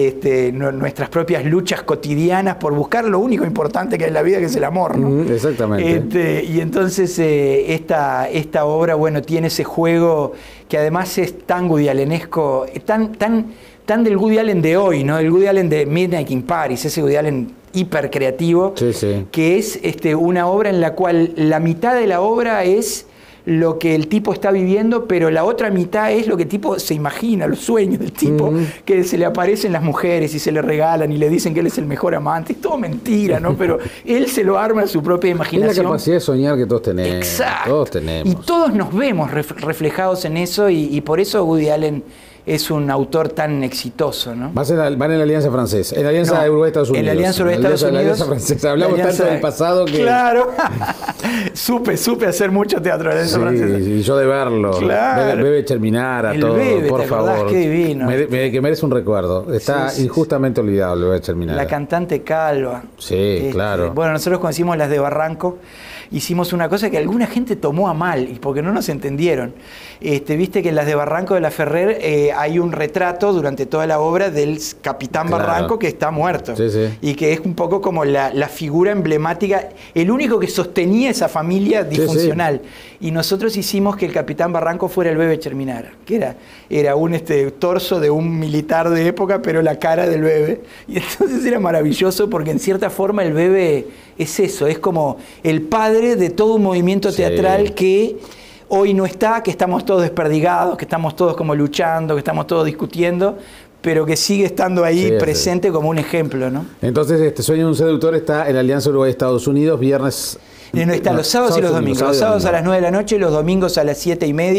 luchas cotidianas por buscar lo único importante que hay en la vida, que es el amor, ¿no? Exactamente. Y entonces esta obra, bueno, tiene ese juego que además es tan Woody Allenesco, tan del Woody Allen de hoy, ¿no? El Woody Allen de Midnight in Paris, ese Woody Allen hiper creativo, sí. Que es una obra en la cual la mitad de la obra es lo que el tipo está viviendo, pero la otra mitad es lo que el tipo se imagina, los sueños del tipo, que se le aparecen las mujeres y se le regalan y le dicen que él es el mejor amante. Es todo mentira, ¿no? Pero él se lo arma en su propia imaginación. Es la capacidad de soñar que todos tenemos. Exacto. Todos tenemos. Y todos nos vemos reflejados en eso, y por eso Woody Allen es un autor tan exitoso, ¿no? Van en la Alianza Francesa, en la Alianza Uruguay-Estados Unidos. En la Alianza Uruguay-Estados Unidos. La Alianza Francesa. Hablamos tanto del pasado que... Claro. supe hacer mucho teatro en la Alianza Francesa. Y yo de verlo. Claro. Bebe Cherminara, todo, Bebe, por favor. Qué divino. Que merece un recuerdo. Está injustamente olvidado el Bebe Cherminara. La cantante calva. Sí, claro. Bueno, nosotros conocimos las de Barranco. Hicimos una cosa que alguna gente tomó a mal, porque no nos entendieron. Viste que en las de Barranco de la Ferrer hay un retrato durante toda la obra del capitán Barranco que está muerto. Sí. Y que es un poco como la figura emblemática, el único que sostenía esa familia disfuncional. Sí. Y nosotros hicimos que el capitán Barranco fuera el Bebe Cherminara, que era un torso de un militar de época, pero la cara del Bebe. Y entonces era maravilloso porque en cierta forma el Bebe es eso, es como el padre de todo un movimiento teatral que hoy no está, que estamos todos desperdigados, que estamos todos como luchando, que estamos todos discutiendo, pero que sigue estando ahí presente como un ejemplo, ¿no? Entonces, Sueño de un seductor está en la Alianza Uruguay-Estados Unidos, viernes... No, está los sábados y los domingos. Los sábados a las 9 de la noche, los domingos a las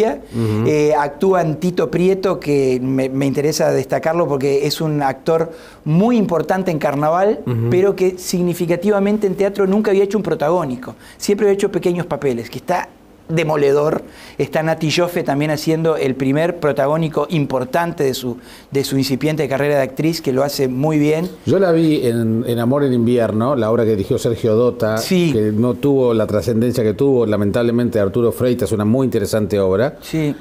7:30. Actúan Tito Prieto, que me interesa destacarlo porque es un actor muy importante en carnaval, pero que significativamente en teatro nunca había hecho un protagónico. Siempre había hecho pequeños papeles, que está demoledor. Está Nati Joffe también haciendo el primer protagónico importante de su incipiente carrera de actriz, que lo hace muy bien. Yo la vi en Amor en Invierno, la obra que dirigió Sergio Dota, que no tuvo la trascendencia que tuvo, lamentablemente, Arturo Freitas, una muy interesante obra. Sí.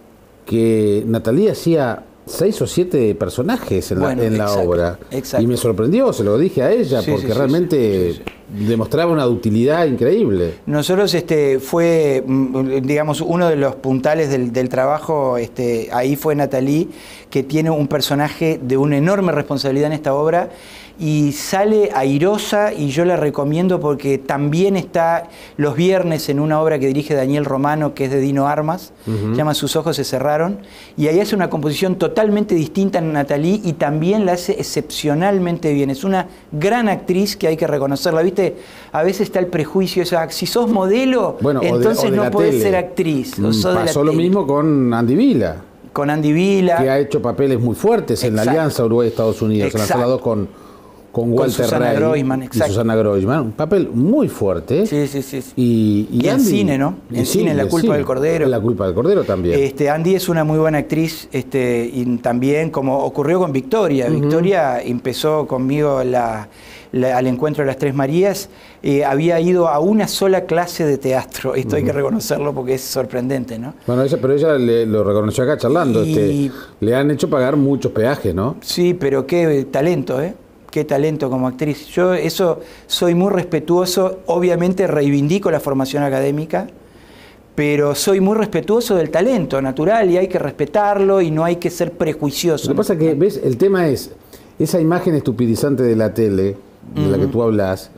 Que Natalie hacía 6 o 7 personajes en la obra. Exacto. Y me sorprendió, se lo dije a ella, porque realmente demostraba una utilidad increíble. Nosotros fue, digamos, uno de los puntales del trabajo, ahí fue Natalie, que tiene un personaje de una enorme responsabilidad en esta obra, y sale airosa, y yo la recomiendo porque también está los viernes en una obra que dirige Daniel Romano, que es de Dino Armas, se llama Sus ojos se cerraron, y ahí hace una composición totalmente distinta en Natalie, y también la hace excepcionalmente bien. Es una gran actriz que hay que reconocerla, ¿viste? A veces está el prejuicio, si sos modelo, entonces no podés ser actriz. Pasó lo mismo con Andy Vila. con Andy Vila. Que ha hecho papeles muy fuertes en la alianza Uruguay-Estados Unidos, en la sala 2 con Walter Susana Rey Groisman, y Susana Groisman. Un papel muy fuerte. Sí, sí, sí. Y en Andy, cine, ¿no? En cine, en La culpa del cordero. En La culpa del cordero también. Andy es una muy buena actriz, y también, como ocurrió con Victoria. Victoria empezó conmigo al encuentro de las Tres Marías. Había ido a una sola clase de teatro. Esto hay que reconocerlo porque es sorprendente, ¿no? Bueno, pero ella lo reconoció acá charlando. Le han hecho pagar muchos peajes, ¿no? Sí, pero qué talento, ¿eh? Qué talento como actriz. Yo soy muy respetuoso, obviamente reivindico la formación académica, pero soy muy respetuoso del talento natural y hay que respetarlo y no hay que ser prejuicioso. Lo que pasa es que, ¿ves? El tema es, esa imagen estupidizante de la tele, de la que tú hablas,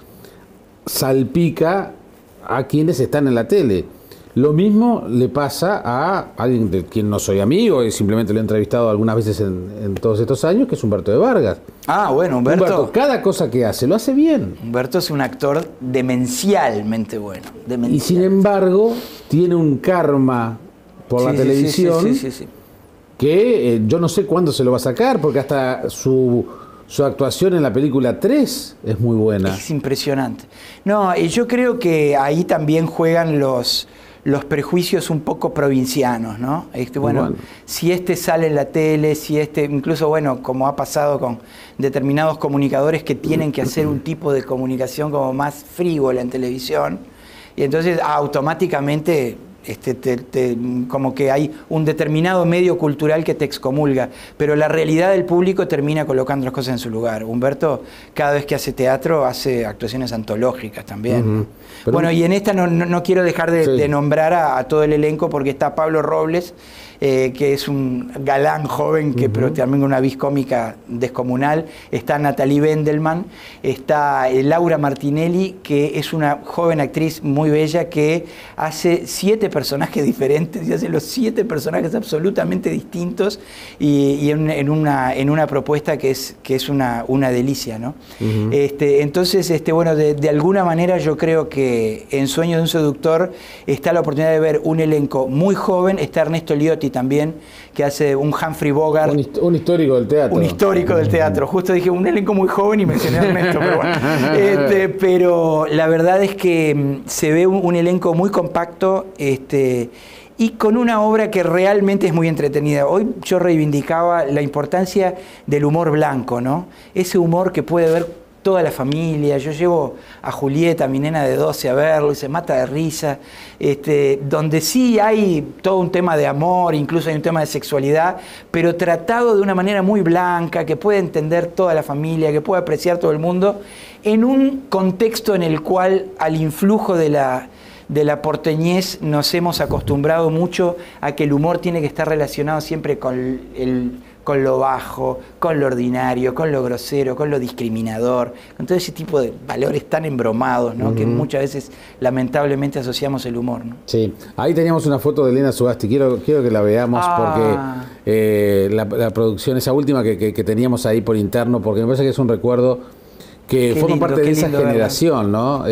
salpica a quienes están en la tele. Lo mismo le pasa a alguien de quien no soy amigo y simplemente lo he entrevistado algunas veces en todos estos años, que es Humberto de Vargas. Ah, bueno, Humberto, cada cosa que hace, lo hace bien. Humberto es un actor demencialmente bueno. Y sin embargo, tiene un karma por la televisión que yo no sé cuándo se lo va a sacar, porque hasta su actuación en la película 3 es muy buena. Es impresionante. No, y yo creo que ahí también juegan los prejuicios un poco provincianos, ¿no? Bueno, si sale en la tele, si incluso, bueno, como ha pasado con determinados comunicadores que tienen que hacer un tipo de comunicación como más frívola en televisión, y entonces automáticamente como que hay un determinado medio cultural que te excomulga, pero la realidad del público termina colocando las cosas en su lugar. Humberto, cada vez que hace teatro, hace actuaciones antológicas también. Bueno, y en esta no quiero dejar de nombrar a todo el elenco, porque está Pablo Robles, que es un galán joven, pero también con una vis cómica descomunal. Está Natalie Wendelman, está Laura Martinelli, que es una joven actriz muy bella que hace 7 personajes diferentes y hace los 7 personajes absolutamente distintos y en una propuesta que es una delicia, ¿no? Entonces, bueno, de alguna manera yo creo que en Sueños de un seductor está la oportunidad de ver un elenco muy joven. Está Ernesto Liotti también, que hace un Humphrey Bogart. Un histórico del teatro. Un histórico del teatro. Justo dije un elenco muy joven y mencioné a Ernesto, pero bueno. Pero la verdad es que se ve un elenco muy compacto, y con una obra que realmente es muy entretenida. Hoy yo reivindicaba la importancia del humor blanco, ¿no? Ese humor que puede ver toda la familia. Yo llevo a Julieta, mi nena de 12, a verlo y se mata de risa, donde sí hay todo un tema de amor, incluso hay un tema de sexualidad, pero tratado de una manera muy blanca, que puede entender toda la familia, que puede apreciar todo el mundo, en un contexto en el cual al influjo de la porteñez nos hemos acostumbrado mucho a que el humor tiene que estar relacionado siempre con lo bajo, con lo ordinario, con lo grosero, con lo discriminador, con todo ese tipo de valores tan embromados, ¿no? Que muchas veces lamentablemente asociamos el humor, ¿no? Sí, ahí teníamos una foto de Elena Sugasti, quiero que la veamos porque la producción, esa última que teníamos ahí por interno, porque me parece que es un recuerdo que forma parte de esa generación, ¿no?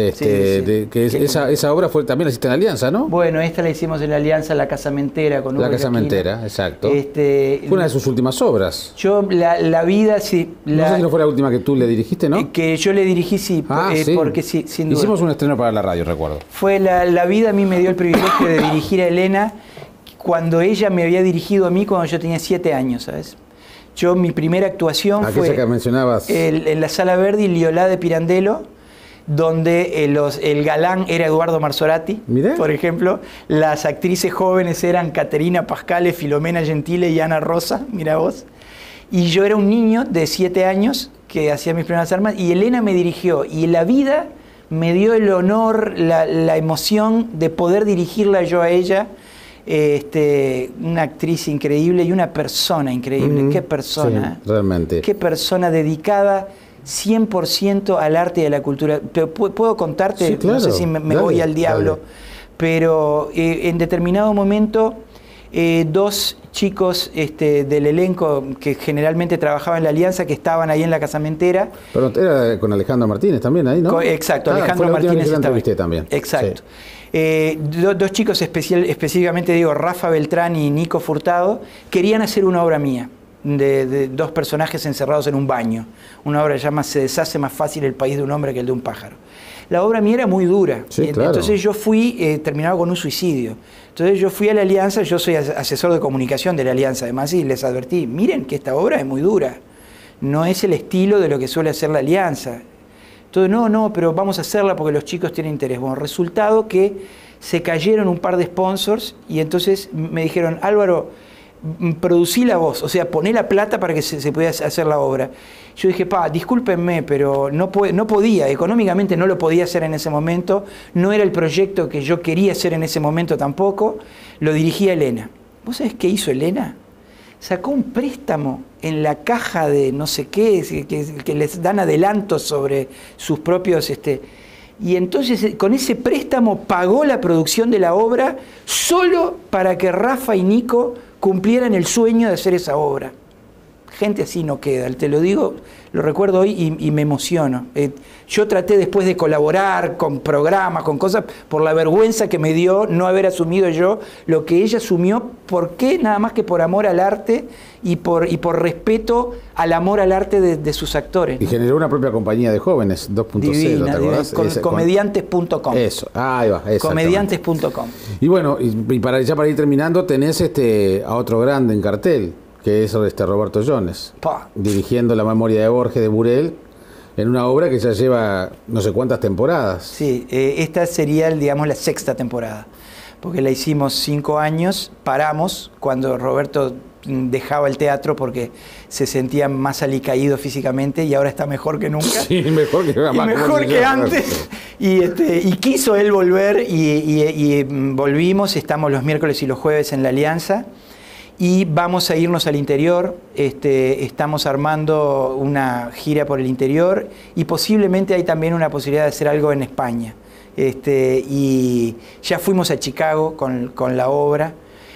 Esa obra también la hiciste en Alianza, ¿no? Bueno, esta la hicimos en la Alianza, La Casamentera, con Hugo La Casamentera, exacto. Fue una de sus últimas obras. Yo, la vida, sí. No sé si no fue la última que tú le dirigiste, ¿no? Que yo le dirigí, sí, porque sí, sin duda. Hicimos un estreno para la radio, recuerdo. Fue la vida, a mí me dio el privilegio de dirigir a Elena cuando ella me había dirigido a mí cuando yo tenía 7 años, ¿sabes? Mi primera actuación fue que mencionabas. En la Sala Verdi, Liolá de Pirandello, donde el galán era Eduardo Marzorati, por ejemplo. Las actrices jóvenes eran Caterina Pascale, Filomena Gentile y Ana Rosa, mira vos. Y yo era un niño de 7 años que hacía mis primeras armas, y Elena me dirigió. Y la vida me dio el honor, la emoción de poder dirigirla yo a ella. Una actriz increíble y una persona increíble. Qué persona. Sí, realmente. Qué persona dedicada 100% al arte y a la cultura. ¿Puedo contarte? Sí, claro. No sé si me voy al diablo, pero en determinado momento 2 chicos del elenco que generalmente trabajaban en la Alianza, que estaban ahí en la casamentera. Pero era con Alejandro Martínez también ahí, ¿no? Exacto, Alejandro Martínez estaba también. Exacto. Sí. Dos chicos específicamente, digo, Rafa Beltrán y Nico Furtado, querían hacer una obra mía, de dos personajes encerrados en un baño. Una obra que se llama Se deshace más fácil el país de un hombre que el de un pájaro. La obra mía era muy dura, sí, claro. Entonces yo fui, terminaba con un suicidio. Entonces yo fui a la Alianza, yo soy asesor de comunicación de la Alianza además, y les advertí, miren que esta obra es muy dura, no es el estilo de lo que suele hacer la Alianza. Entonces, no, pero vamos a hacerla porque los chicos tienen interés. Bueno, resultado que se cayeron un par de sponsors y entonces me dijeron, Álvaro, producí la voz, o sea, poné la plata para que se pueda hacer la obra. Yo dije, discúlpenme, pero no podía, económicamente no lo podía hacer en ese momento, no era el proyecto que yo quería hacer en ese momento tampoco, lo dirigía Elena. ¿Vos sabés qué hizo Elena? Sacó un préstamo en la caja de no sé qué, que les dan adelantos sobre sus propios... y entonces con ese préstamo pagó la producción de la obra solo para que Rafa y Nico cumplieran el sueño de hacer esa obra. Gente así no queda, te lo digo, lo recuerdo hoy y me emociono. Yo traté después de colaborar con programas, con cosas, por la vergüenza que me dio no haber asumido yo lo que ella asumió. ¿Por qué? Nada más que por amor al arte y por respeto al amor al arte de sus actores, ¿no? Y generó una propia compañía de jóvenes, 2.0, ¿te acordás? Comediantes.com. Eso, ahí va. Comediantes.com. Y bueno, y para ir terminando, tenés a otro grande en cartel, que es Roberto Jones, dirigiendo La memoria de Borges de Burel, en una obra que ya lleva no sé cuántas temporadas. Sí, esta sería, digamos, la 6ª temporada, porque la hicimos 5 años, paramos cuando Roberto dejaba el teatro porque se sentía más alicaído físicamente y ahora está mejor que nunca. Sí, mejor que antes. Y quiso él volver y volvimos, estamos los miércoles y los jueves en la Alianza. Y vamos a irnos al interior, estamos armando una gira por el interior y posiblemente hay también una posibilidad de hacer algo en España. Y ya fuimos a Chicago con la obra.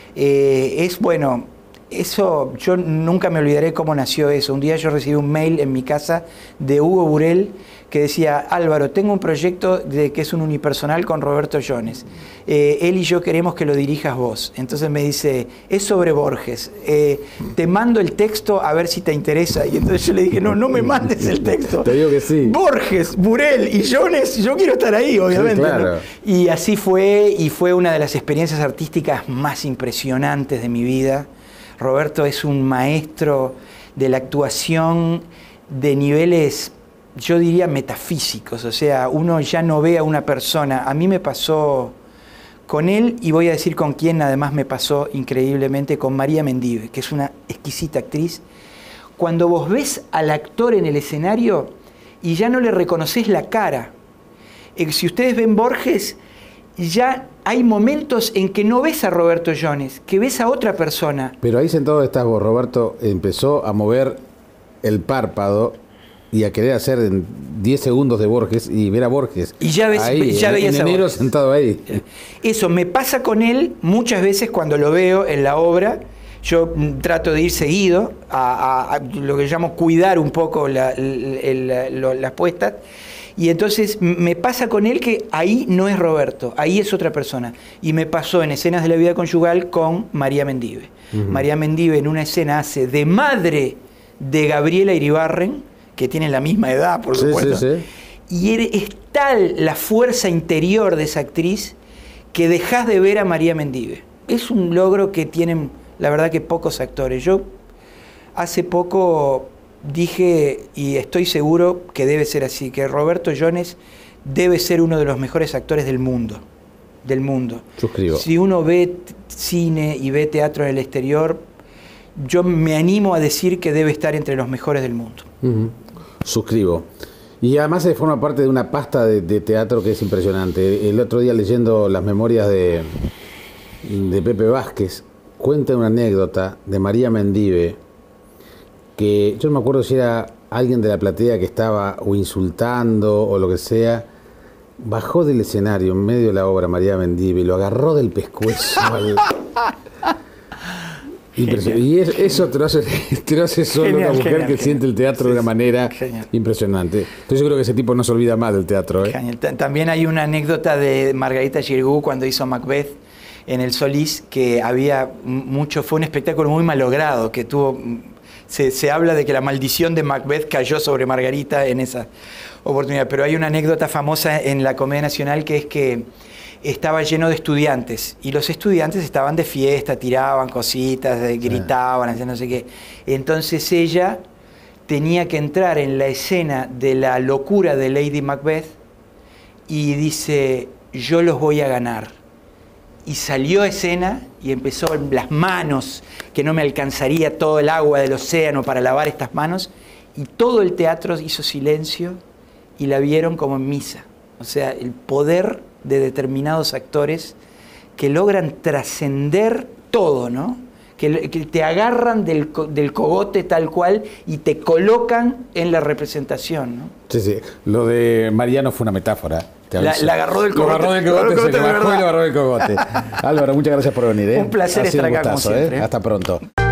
Eso, yo nunca me olvidaré cómo nació eso. Un día yo recibí un mail en mi casa de Hugo Burel que decía, Álvaro, tengo un proyecto que es un unipersonal con Roberto Jones. Él y yo queremos que lo dirijas vos. Entonces me dice, es sobre Borges. Te mando el texto a ver si te interesa. Y entonces yo le dije, no me mandes el texto. Te digo que sí. Borges, Burel y Jones, yo quiero estar ahí, obviamente. Sí, claro. ¿No? Y así fue, y fue una de las experiencias artísticas más impresionantes de mi vida. Roberto es un maestro de la actuación de niveles, yo diría, metafísicos. O sea, uno ya no ve a una persona. A mí me pasó con él, y voy a decir con quién además me pasó increíblemente, con María Mendive, que es una exquisita actriz. Cuando vos ves al actor en el escenario y ya no le reconoces la cara. Si ustedes ven Borges, ya hay momentos en que no ves a Roberto Jones, que ves a otra persona. Pero ahí sentado estás vos, Roberto, empezó a mover el párpado y a querer hacer en 10 segundos de Borges y ver a Borges. Y ya ves, ahí, ya veías en enero sentado ahí. Eso me pasa con él muchas veces cuando lo veo en la obra. Yo trato de ir seguido a lo que llamo cuidar un poco las puestas. Y entonces me pasa con él que ahí no es Roberto, ahí es otra persona. Y me pasó en Escenas de la vida conyugal con María Mendive. María Mendive en una escena hace de madre de Gabriela Iribarren, que tienen la misma edad, por supuesto. Sí. Y es tal la fuerza interior de esa actriz que dejás de ver a María Mendive. Es un logro que tienen, la verdad, que pocos actores. Yo hace poco dije, y estoy seguro que debe ser así, que Roberto Jones debe ser uno de los mejores actores del mundo. Suscribo. Si uno ve cine y ve teatro en el exterior, yo me animo a decir que debe estar entre los mejores del mundo. Suscribo. Y además se forma parte de una pasta de teatro que es impresionante. El otro día, leyendo las memorias de Pepe Vázquez, cuenta una anécdota de María Mendive, que yo no me acuerdo si era alguien de la platea que estaba o insultando o lo que sea. Bajó del escenario en medio de la obra María Mendive y lo agarró del pescuezo Impresionante. Y eso te lo hace solo una mujer que siente el teatro de una manera impresionante. Entonces yo creo que ese tipo no se olvida más del teatro. También hay una anécdota de Margarita Xirgu cuando hizo Macbeth en el Solís, que fue un espectáculo muy malogrado, que tuvo... Se habla de que la maldición de Macbeth cayó sobre Margarita en esa oportunidad, pero hay una anécdota famosa en la Comedia Nacional que es que estaba lleno de estudiantes y los estudiantes estaban de fiesta, tiraban cositas, gritaban, hacían no sé qué. Entonces ella tenía que entrar en la escena de la locura de Lady Macbeth y dice, yo los voy a ganar. Y salió a escena y empezó en las manos, que no me alcanzaría todo el agua del océano para lavar estas manos, y todo el teatro hizo silencio y la vieron como en misa. O sea, el poder de determinados actores que logran trascender todo, ¿no? Que te agarran del cogote tal cual y te colocan en la representación, ¿no? Sí. Lo de Mariano fue una metáfora. La agarró del cogote. Lo agarró del cogote, se lo bajó y lo agarró del cogote. Álvaro, muchas gracias por venir. Un placer estar acá como siempre. Hasta pronto.